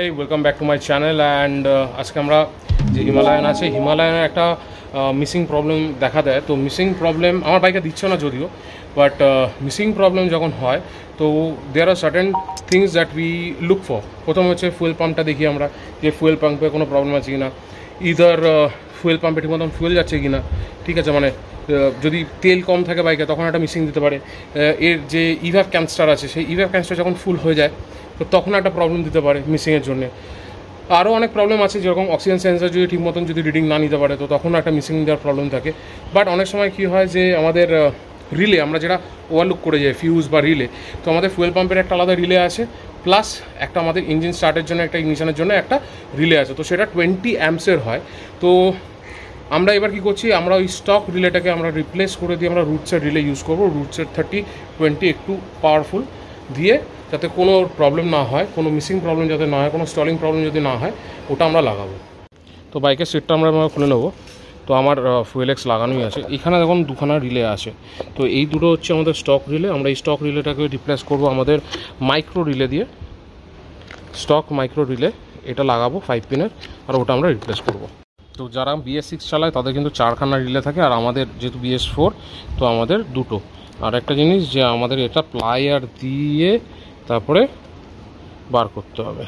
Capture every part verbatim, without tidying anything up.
High, welcome back to my channel. And আজকে আমরা যে হিমালয়ান আছে, হিমালয়ানের একটা মিসিং প্রবলেম দেখা দেয়। তো মিসিং প্রবলেম আমার বাইকে দিচ্ছে না যদিও, বাট মিসিং প্রবলেম যখন হয় তো there are certain things that we look for. প্রথম হচ্ছে ফুয়েল পাম্পটা দেখি আমরা, যে ফুয়েল পাম্পে কোনো প্রবলেম আছে কি না, ইদার ফুয়েল পাম্পে ঠিক মতন ফুয়েল যাচ্ছে কি না, ঠিক আছে, মানে যদি তেল কম থাকে বাইকে তখন একটা মিসিং দিতে পারে। এর যে ইভ্যাপ ক্যানস্টার আছে, সেই ইভ্যাপ ক্যানস্টার যখন ফুল হয়ে যায় তো তখন একটা প্রবলেম দিতে পারে মিসিংয়ের জন্যে। আরও অনেক প্রবলেম আছে, যেরকম অক্সিজেন সেন্সার যদি ঠিক মতন যদি রিডিং না নিতে পারে তো তখন একটা মিসিং দেওয়ার প্রবলেম থাকে। বাট অনেক সময় কী হয় যে আমাদের রিলে আমরা যেটা ওভারলুক করে যাই, ফিউজ বা রিলে, তো আমাদের ফুয়েল পাম্পের একটা আলাদা রিলে আছে, প্লাস একটা আমাদের ইঞ্জিন স্টার্টের জন্য একটা ইগনিশনের জন্য একটা রিলে আছে, তো সেটা টোয়েন্টি অ্যাম্পসের হয়। তো আমরা এবার কী করছি, আমরা ওই স্টক রিলেটাকে আমরা রিপ্লেস করে দিয়ে আমরা রুটসের রিলে ইউজ করবো। রুটসের থার্টি টোয়েন্টি একটু পাওয়ারফুল দিয়ে, যাতে কোনো প্রবলেম না হয়, কোনো মিসিং প্রবলেম যাতে না হয়, কোনো স্টলিং প্রবলেম যদি না হয়, ওটা আমরা লাগাবো। তো বাইকের সিটটা আমরা খুলে নেবো। তো আমার ফুয়েল এক্স লাগানোই আছে। এখানে দেখুন দুখানা রিলে আছে, তো এই দুটো হচ্ছে আমাদের স্টক রিলে। আমরা এই স্টক রিলেটাকে রিপ্লেস করবো আমাদের মাইক্রো রিলে দিয়ে। স্টক মাইক্রো রিলে এটা লাগাবো ফাইভ পিনের, আর ওটা আমরা রিপ্লেস করবো। তো যারা বিএস সিক্স চালায় তাদের কিন্তু চারখানা রিলে থাকে, আর আমাদের যেহেতু বিএস ফোর তো আমাদের দুটো। আর একটা জিনিস যে আমাদের এটা প্লায়ার দিয়ে তারপরে বার করতে হবে।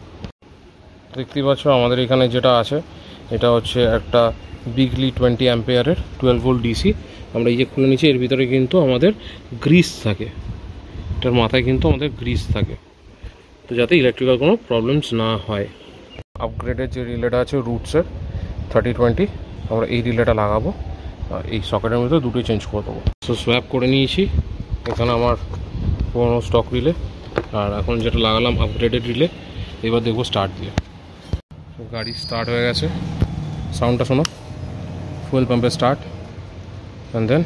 দেখতেই পাচ্ছ আমাদের এখানে যেটা আছে এটা হচ্ছে একটা বিগলি টোয়েন্টি অ্যাম্পিয়ারের টুয়েলভ ভোল্ট ডিসি। আমরা এই যে খুলে নিচ্ছি, এর ভিতরে কিন্তু আমাদের গ্রিস থাকে, এটার মাথায় কিন্তু আমাদের গ্রিস থাকে, তো যাতে ইলেকট্রিক্যাল কোনো প্রবলেমস না হয়। আপগ্রেডের যে রিলেটা আছে রুটসের থার্টি টোয়েন্টি, আমরা এই রিলেটা লাগাবো, আর এই সকেটের মধ্যে দুটোই চেঞ্জ করে দেবো। সো সোয়াপ করে নিয়েছি এখানে আমার পুরোনো স্টক রিলে, আর এখন যেটা লাগালাম আপগ্রেডেড রিলে। এবার দেখবো স্টার্ট দিয়ে। গাড়ি স্টার্ট হয়ে গেছে, সাউন্ডটা শোনো, ফুয়েল পাম্পে স্টার্ট, অ্যান্ড দেন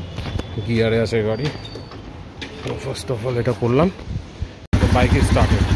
গিয়ারে আছে গাড়ি। ফার্স্ট অফ অল এটা করলাম, বাইকে স্টার্ট